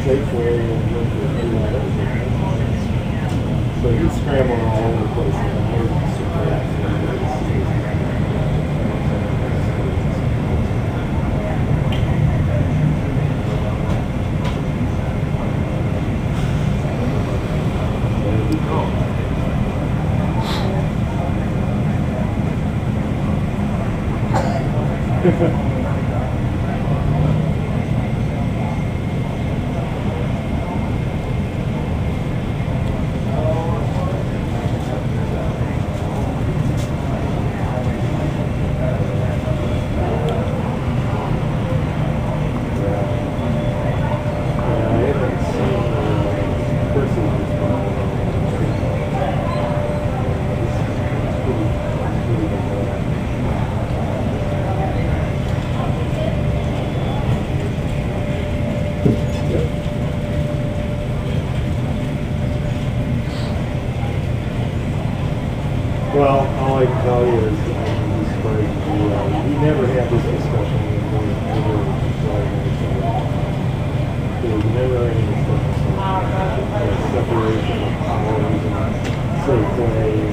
Safeway and went to so he's scrambling all over the place. Well, all I can tell you is we never had this discussion with there was never any discussion on separation of powers and safe ways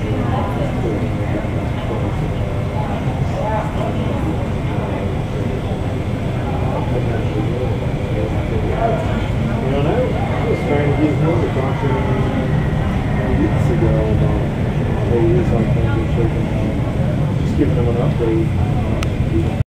and I was trying to get him to talk to him weeks ago about how he is on things and shaking out, just giving him an update.